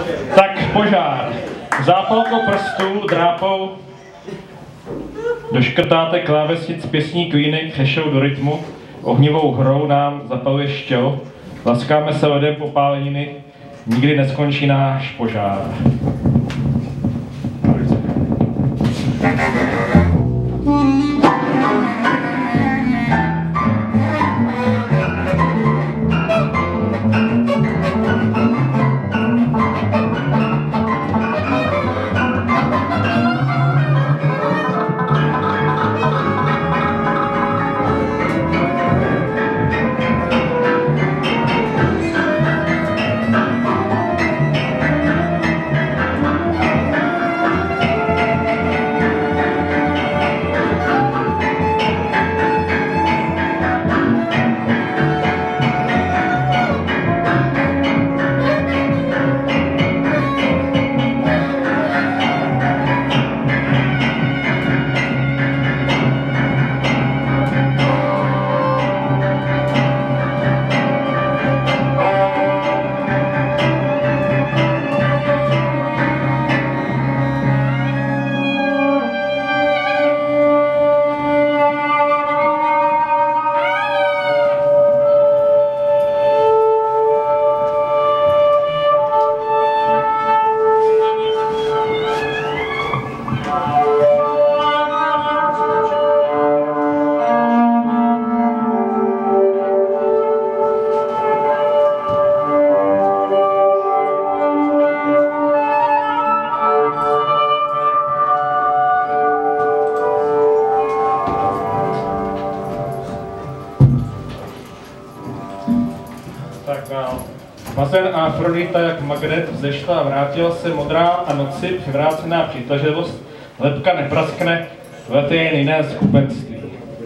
Tak požár. Zápalkou prstů drápou doškrtáte klávesnic pěsní Queeny chešou do rytmu, ohnivou hrou nám zapaluje štěl, laskáme se ledem popáleniny, nikdy neskončí náš požár. Mazen a Afrodita jak magnet vzešla a vrátila se modrá a noci přivrácená přitažlivost, lepka nepraskne, let je jen jiné skupenství.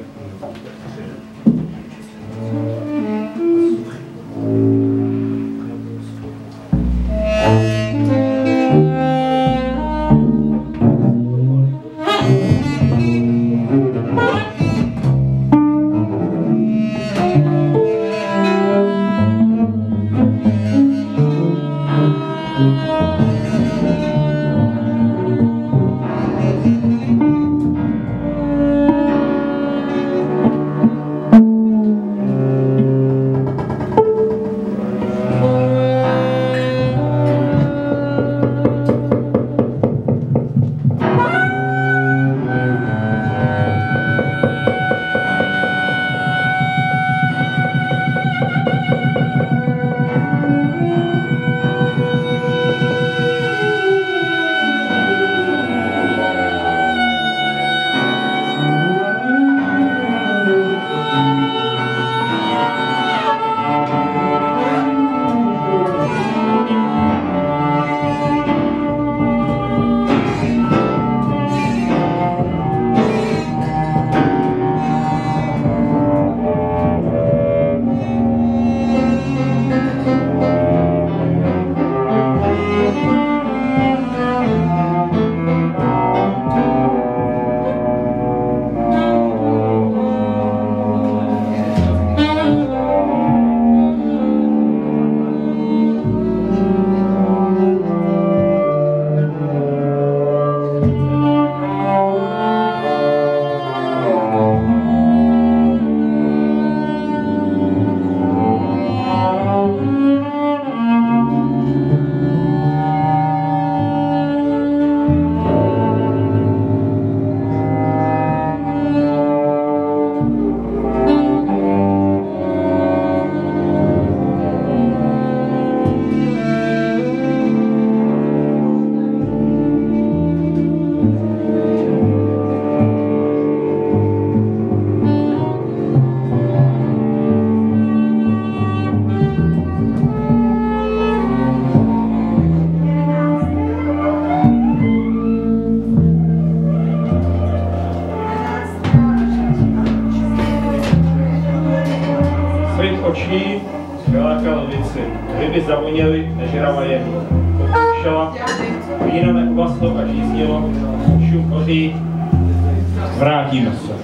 Očí vylákal lvici, ryby zavoněly, nežrala jen. Pokoušela, víno neuvaslo a žíznilo, šum oří, vrátíme se.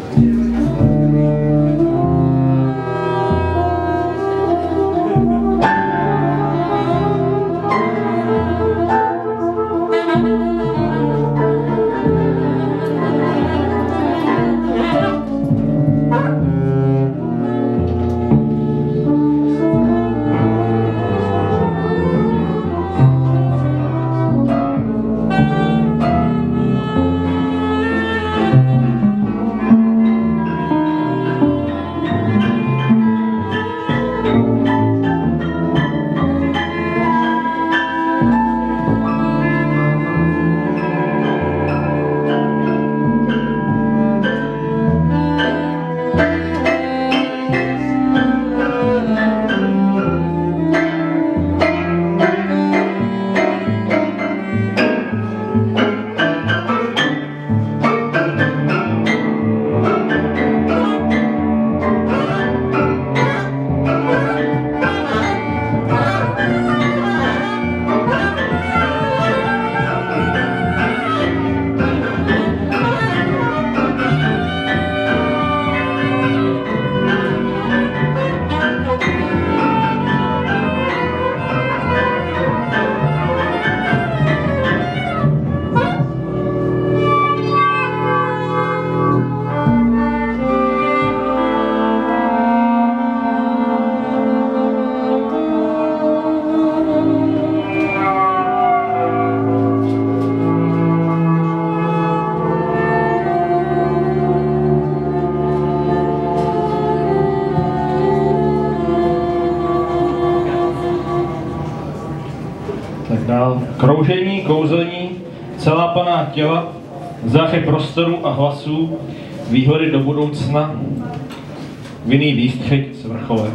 Tak dál. Kroužení, kouzlení, celá plná těla, záchy prostoru a hlasů, výhledy do budoucna, vinný výstřih z vrcholek.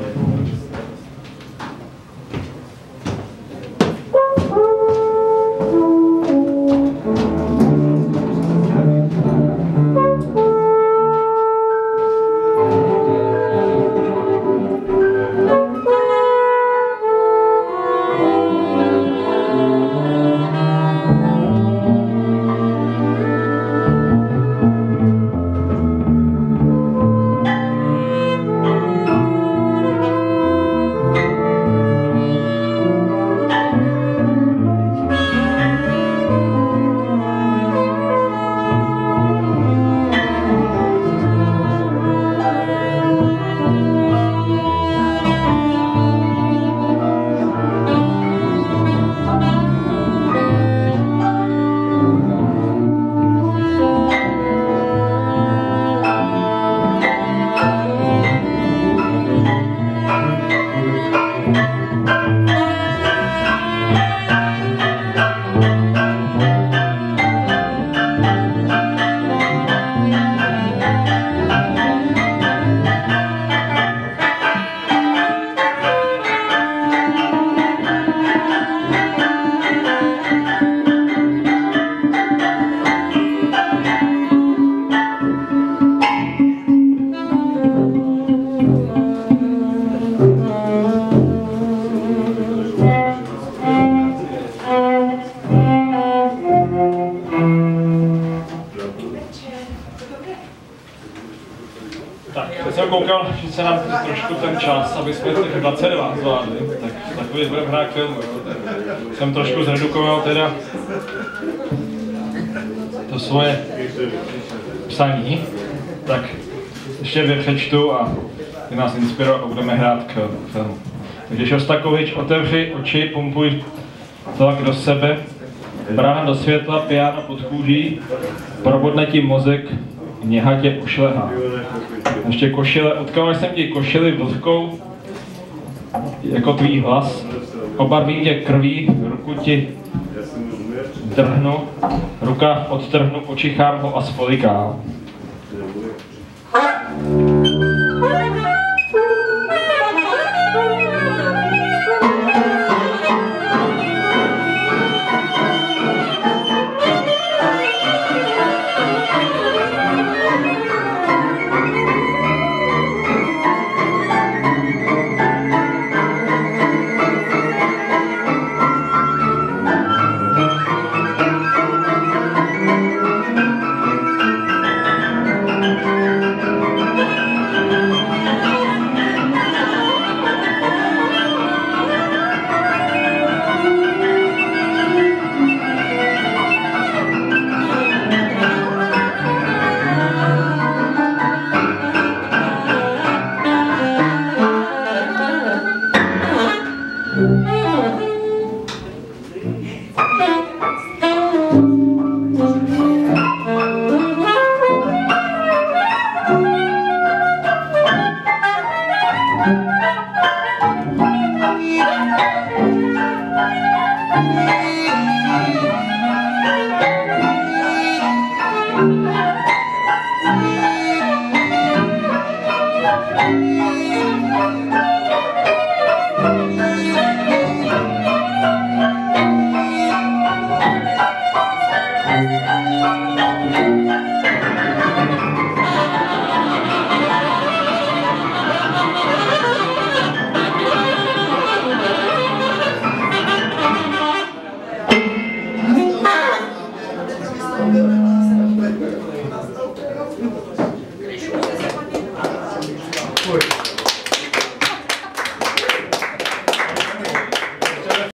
jsem koukal, že se nám trošku ten čas, aby jsme těch 22 zvládli, tak takový budeme hrát filmu. Jsem trošku zredukoval teda to svoje psaní, tak ještě přečtu a ty nás inspiruje a budeme hrát k filmu. Takže Šostakovič, otevři oči, pumpuj tlak do sebe, brána do světla, piano pod kůží, probodne ti mozek, něha tě ušlehá. Ještě košile, odkával jsem ti košili vlhkou, jako tvý hlas, obarvím tě krví, ruku ti drhnu, rukáv odtrhnu, očichám ho a spolikám. Thank you.